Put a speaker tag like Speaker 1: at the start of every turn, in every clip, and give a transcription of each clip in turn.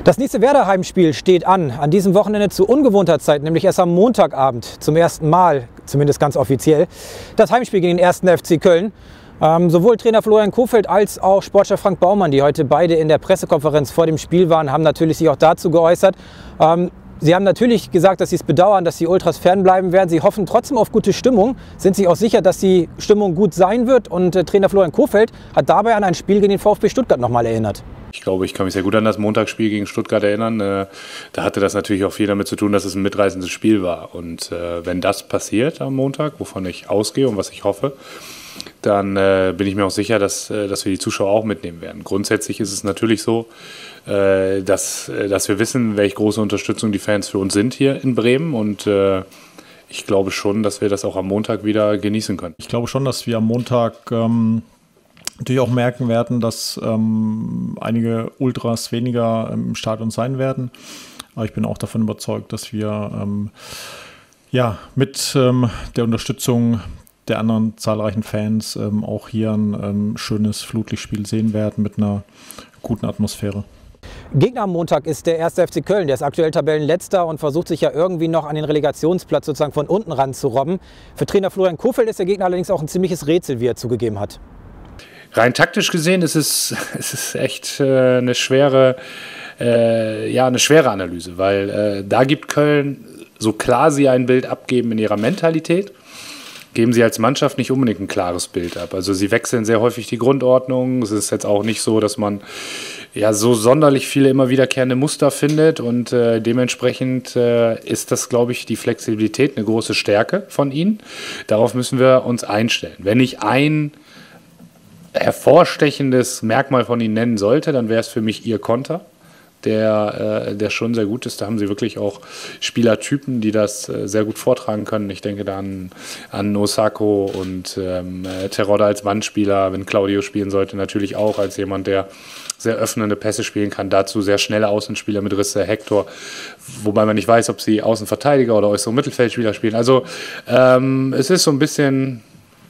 Speaker 1: Das nächste Werder-Heimspiel steht an diesem Wochenende zu ungewohnter Zeit, nämlich erst am Montagabend zum ersten Mal, zumindest ganz offiziell, das Heimspiel gegen den 1. FC Köln. Sowohl Trainer Florian Kohfeldt als auch Sportchef Frank Baumann, die heute beide in der Pressekonferenz vor dem Spiel waren, haben natürlich sich auch dazu geäußert. Sie haben natürlich gesagt, dass sie es bedauern, dass die Ultras fernbleiben werden. Sie hoffen trotzdem auf gute Stimmung, sind sich auch sicher, dass die Stimmung gut sein wird. Und Trainer Florian Kohfeldt hat dabei an ein Spiel gegen den VfB Stuttgart nochmal erinnert.
Speaker 2: Ich glaube, ich kann mich sehr gut an das Montagsspiel gegen Stuttgart erinnern. Da hatte das natürlich auch viel damit zu tun, dass es ein mitreißendes Spiel war. Und wenn das passiert am Montag, wovon ich ausgehe und was ich hoffe, dann bin ich mir auch sicher, dass wir die Zuschauer auch mitnehmen werden. Grundsätzlich ist es natürlich so, dass wir wissen, welche große Unterstützung die Fans für uns sind hier in Bremen. Und ich glaube schon, dass wir das auch am Montag wieder genießen können.
Speaker 3: Ich glaube schon, dass wir am Montag natürlich auch merken werden, dass einige Ultras weniger im Stadion sein werden. Aber ich bin auch davon überzeugt, dass wir mit der Unterstützung der anderen zahlreichen Fans auch hier ein schönes Flutlichtspiel sehen werden mit einer guten Atmosphäre.
Speaker 1: Gegner am Montag ist der 1. FC Köln, der ist aktuell Tabellenletzter und versucht sich ja irgendwie noch an den Relegationsplatz sozusagen von unten ran zu robben. Für Trainer Florian Kohfeldt ist der Gegner allerdings auch ein ziemliches Rätsel, wie er zugegeben hat.
Speaker 2: Rein taktisch gesehen ist es echt eine schwere Analyse, weil da gibt Köln, so klar sie ein Bild abgeben in ihrer Mentalität, geben sie als Mannschaft nicht unbedingt ein klares Bild ab. Also sie wechseln sehr häufig die Grundordnung. Es ist jetzt auch nicht so, dass man so sonderlich viele immer wiederkehrende Muster findet und dementsprechend ist das, glaube ich, die Flexibilität eine große Stärke von ihnen. Darauf müssen wir uns einstellen. Wenn ich ein hervorstechendes Merkmal von ihnen nennen sollte, dann wäre es für mich ihr Konter, der schon sehr gut ist. Da haben sie wirklich auch Spielertypen, die das sehr gut vortragen können. Ich denke da an Osako und Terodde als Bandspieler, wenn Claudio spielen sollte, natürlich auch als jemand, der sehr öffnende Pässe spielen kann. Dazu sehr schnelle Außenspieler mit Risse, Hector, wobei man nicht weiß, ob sie Außenverteidiger oder äußere Mittelfeldspieler spielen. Also es ist so ein bisschen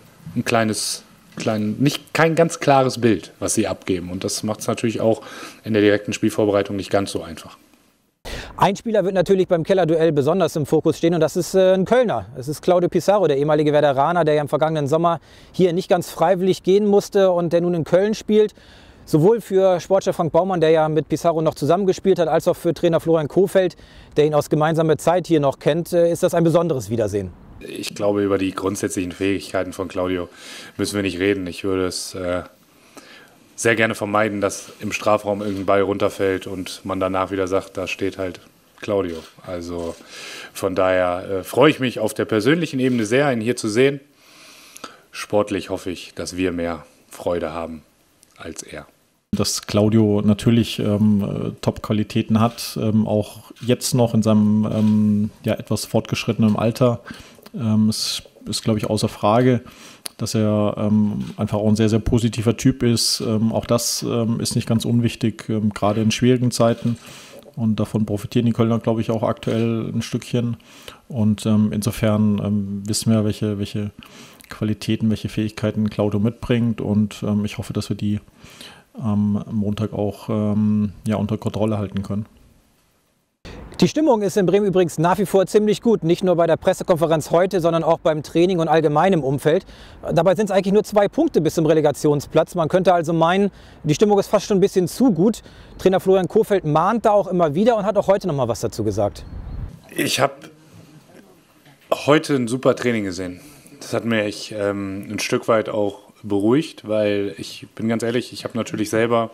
Speaker 2: kein ganz klares Bild, was sie abgeben. Und das macht es natürlich auch in der direkten Spielvorbereitung nicht ganz so einfach.
Speaker 1: Ein Spieler wird natürlich beim Kellerduell besonders im Fokus stehen und das ist ein Kölner. Es ist Claudio Pizarro, der ehemalige Werderaner, der ja im vergangenen Sommer hier nicht ganz freiwillig gehen musste und der nun in Köln spielt. Sowohl für Sportchef Frank Baumann, der ja mit Pizarro noch zusammengespielt hat, als auch für Trainer Florian Kohfeldt, der ihn aus gemeinsamer Zeit hier noch kennt, ist das ein besonderes Wiedersehen.
Speaker 2: Ich glaube, über die grundsätzlichen Fähigkeiten von Claudio müssen wir nicht reden. Ich würde es sehr gerne vermeiden, dass im Strafraum irgendein Ball runterfällt und man danach wieder sagt, da steht halt Claudio. Also von daher freue ich mich auf der persönlichen Ebene sehr, ihn hier zu sehen. Sportlich hoffe ich, dass wir mehr Freude haben als er.
Speaker 3: Dass Claudio natürlich Top-Qualitäten hat, auch jetzt noch in seinem etwas fortgeschrittenen Alter. Es ist, glaube ich, außer Frage, dass er einfach auch ein sehr, sehr positiver Typ ist. Auch das ist nicht ganz unwichtig, gerade in schwierigen Zeiten. Und davon profitieren die Kölner, glaube ich, auch aktuell ein Stückchen. Und insofern wissen wir, welche Qualitäten, welche Fähigkeiten Claudio mitbringt. Und ich hoffe, dass wir die am Montag auch unter Kontrolle halten können.
Speaker 1: Die Stimmung ist in Bremen übrigens nach wie vor ziemlich gut, nicht nur bei der Pressekonferenz heute, sondern auch beim Training und allgemein im Umfeld. Dabei sind es eigentlich nur 2 Punkte bis zum Relegationsplatz. Man könnte also meinen, die Stimmung ist fast schon ein bisschen zu gut. Trainer Florian Kohfeldt mahnt da auch immer wieder und hat auch heute noch mal was dazu gesagt.
Speaker 2: Ich habe heute ein super Training gesehen. Das hat mich ein Stück weit auch beruhigt, weil ich bin ganz ehrlich, ich habe natürlich selber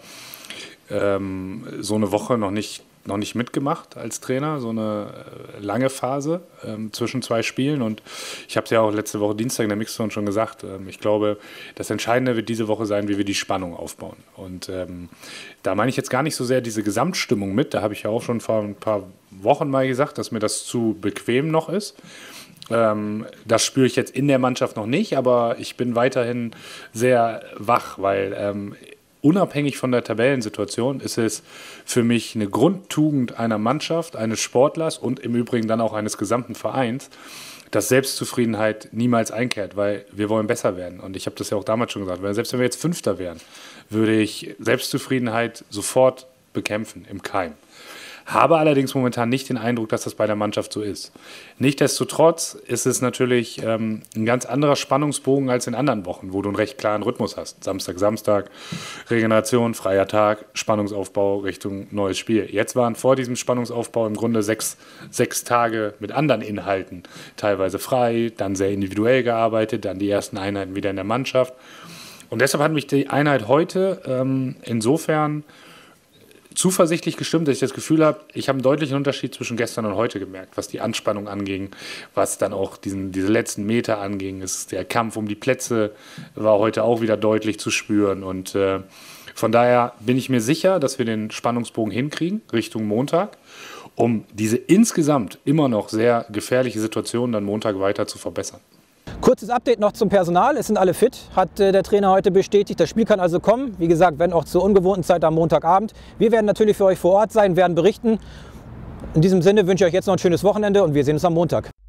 Speaker 2: so eine Woche noch nicht mitgemacht als Trainer, so eine lange Phase zwischen 2 Spielen und ich habe es ja auch letzte Woche Dienstag in der Mixzone schon gesagt, ich glaube, das Entscheidende wird diese Woche sein, wie wir die Spannung aufbauen und da meine ich jetzt gar nicht so sehr diese Gesamtstimmung mit, da habe ich ja auch schon vor ein paar Wochen mal gesagt, dass mir das zu bequem noch ist. Das spüre ich jetzt in der Mannschaft noch nicht, aber ich bin weiterhin sehr wach, weil unabhängig von der Tabellensituation ist es für mich eine Grundtugend einer Mannschaft, eines Sportlers und im Übrigen dann auch eines gesamten Vereins, dass Selbstzufriedenheit niemals einkehrt, weil wir wollen besser werden. Und ich habe das ja auch damals schon gesagt, weil selbst wenn wir jetzt Fünfter wären, würde ich Selbstzufriedenheit sofort bekämpfen, im Keim. Habe allerdings momentan nicht den Eindruck, dass das bei der Mannschaft so ist. Nichtsdestotrotz ist es natürlich ein ganz anderer Spannungsbogen als in anderen Wochen, wo du einen recht klaren Rhythmus hast. Samstag, Regeneration, freier Tag, Spannungsaufbau Richtung neues Spiel. Jetzt waren vor diesem Spannungsaufbau im Grunde sechs Tage mit anderen Inhalten. Teilweise frei, dann sehr individuell gearbeitet, dann die ersten Einheiten wieder in der Mannschaft. Und deshalb hat mich die Einheit heute insofern zuversichtlich gestimmt, dass ich das Gefühl habe, ich habe einen deutlichen Unterschied zwischen gestern und heute gemerkt, was die Anspannung anging, was dann auch diese letzten Meter anging. Der Kampf um die Plätze war heute auch wieder deutlich zu spüren. Und von daher bin ich mir sicher, dass wir den Spannungsbogen hinkriegen Richtung Montag, um diese insgesamt immer noch sehr gefährliche Situation dann Montag weiter zu verbessern.
Speaker 1: Kurzes Update noch zum Personal. Es sind alle fit, hat der Trainer heute bestätigt. Das Spiel kann also kommen. Wie gesagt, wenn auch zur ungewohnten Zeit am Montagabend. Wir werden natürlich für euch vor Ort sein, werden berichten. In diesem Sinne wünsche ich euch jetzt noch ein schönes Wochenende und wir sehen uns am Montag.